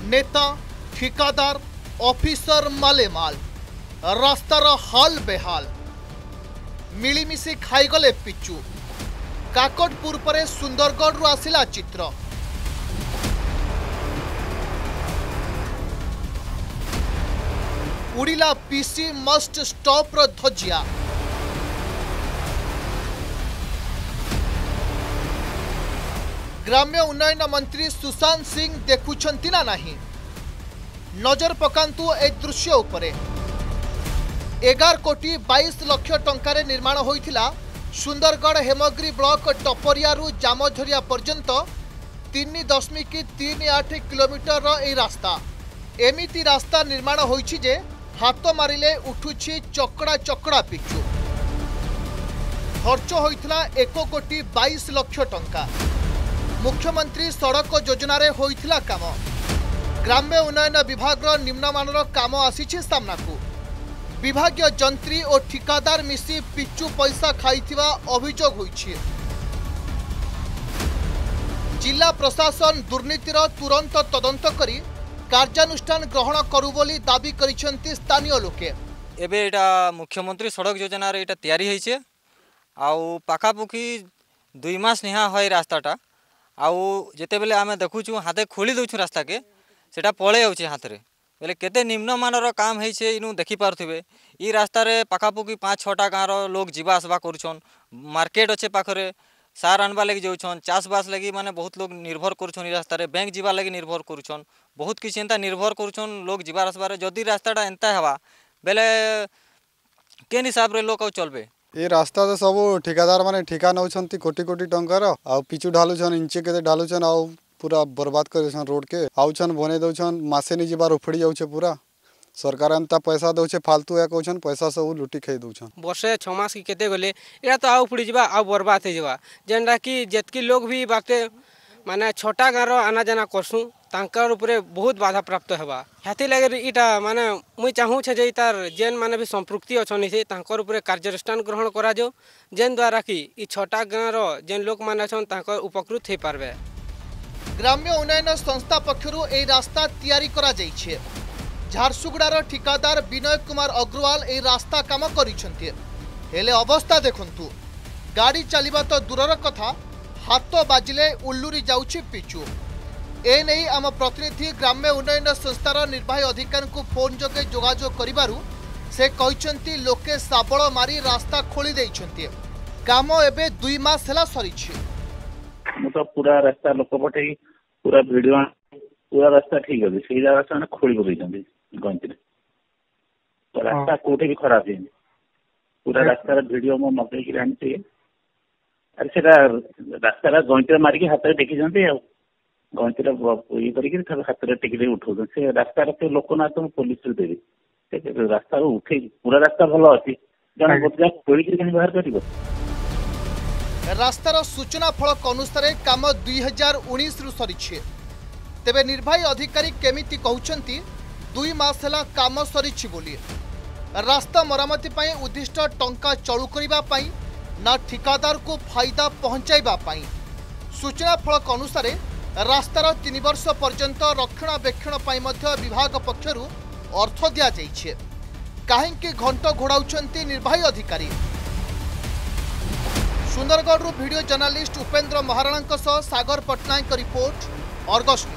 नेता ठिकादार ऑफिसर मालेमाल रास्तार हाल बेहाल मिलीमिशी खाईगले पिचु काकटपुर पर सुंदरगढ़ आसिला चित्र। उड़िला पीसी मस्ट स्टॉप रो धजिया। ग्राम्य उन्नयन मंत्री सुशांत सिंह देखुछंती ना नहीं? नजर पकांतु ए दृश्य उपरे 11 कोटी 22 लाख टंकार निर्माण होइथिला सुंदरगढ़ हेमगिरी ब्लॉक टपरियारू जामझरिया पर्यंत 3.38 किलोमीटर ए रास्ता। एमिति रास्ता निर्माण होइछि जे हाथ मारिले उठुछि चकड़ा चकड़ा पिचु। खर्च होइथिला 1 कोटी 22 लाख टंका। मुख्यमंत्री सड़क योजना रे होइथिला काम। ग्राम्य उन्नयन विभाग निम्नमानर काम आसीछि सामनाकू। विभागीय जंत्री और ठिकादार मिसी पिचु पैसा खाइथिबा अभियोग होइछि। जिला प्रशासन दुर्नीतिर तुरंत तदंत करी कार्यानुष्ठान ग्रहण करू बोली दाबी करिसेंती स्थानीय लोके। एबे एटा मुख्यमंत्री सड़क योजना रे एटा तैयारी होइछे आउ पाखापुखी 2 मास निहा होय रास्ताटा आउ जेते बेले आमे देखुछु हाथे खोली दउछु रास्ता के सेटा पळे आउछि हाथ रे बेले केते निम्नमानर काम होइछे इनु देखि पारथिबे। ई रास्ता रे पाखापुखी 5-6टा गाँव रो लोग जीवा आसबा करूछन। मार्केट अच्छे पाखरे सार आनबा लगी जाउछन। चाषबास लगी माने बहुत लोग निर्भर करूछन। ई रास्ता रे बैंक जीवा लगी निर्भर करूछन। बहुत किछि एंता निर्भर करूछन लोग जीवा आसबा रे। जदि रास्ताटा एंता हेबा बेले केन हिसाब रे लोक चलबे। ये रास्ता तो सब ठिकादार माने ठिका नौछंती कोटी कोटी टंकार आ पिचु ढालुछन इंचे केते ढालुछन आ पूरा बर्बाद करछन रोड के आउछन बने दउछन मासे नि जिबार उफड़ी जाउछे पूरा। सरकार एंता पैसा दउछे फालतू या कहछन पैसा सब लुटी खाई दउछन। वर्षे 6 मास की केते गले एरा तो आ उफड़ी जिबा आ बर्बाद हे जिबा जेनरा कि जेतकी लोग भी बाटे माने छोटा गाँव आना जाना करसु तांकर ऊपर बहुत बाधा प्राप्त हेबा। हाथी लगे इटा माने मुई चाहू छे जे तार जेन माने भी संपृक्ति अछनी से तांकर ऊपर कार्यानुष्ठान ग्रहण करा जो जेन द्वारा कि ई छोटा गाँव रो जेन लोक माने छन तांकर उपकृत हे पारबे। ग्राम्य उन्नयन संस्था पक्षरु ए रास्ता तैयारी करा जाइछे। झारसुगुड़ार ठिकादार विनय कुमार अग्रवाल ए रास्ता काम करिसेंती। हेले अवस्था देखंतु गाड़ी चलिबा तो दूरर कथा हाथ बाजिले उल्लुरी जाउछि पिचु। ए नहीं आम प्रतिनिधि ग्राम्य उन्नयन संस्थार निर्वाही अधिकारी को फोन जोगे जोगाजोग करिबारु से कहिसेंती लोके साबळ मारी रास्ता खोली दैछंती। काम एबे 2 मास हला सरीछि। मु तो पूरा रास्ता लोक पठे पूरा वीडियो पूरा रास्ता ठीक अछि सेही रास्ता ने खोली पकैछंती गंती तो रास्ता कोठे भी खराब है। पूरा रास्ता रा वीडियो मो मके कि आनते अरे सेटा रास्ता रा गंती मारी के हाथ रे देखि जंती आ गंती रा ई करी के हाथ रे टिकले उठो से रास्ता रे लोक ना तो पुलिस रे देबे से रास्ता रो उठे पूरा रास्ता भलो अछि जन बोतजा कोई के कहीं बाहर करिवो। रास्तार सूचना फलक अनुसार काम 2019 रु सरीछे। तेबे निर्वाही अधिकारी केमिति कहउछंती 2 मास हला काम सरीछि बोली। रास्ता मरामती पई उद्दिष्ट टंका चलू करिबा पई ना ठिकादार को फायदा पहुंचाइबा पई। सूचना फलक अनुसार रास्तार 3 वर्ष पर्यंत रक्षणाबेक्षण पई मध्य विभाग पक्षरु अर्थ दिया जाइछे। काहेकि घंट घोड़ाउछंती निर्वाही अधिकारी। Sundargarh video journalist Upendra Maharana Sagar Patnaik report Argus.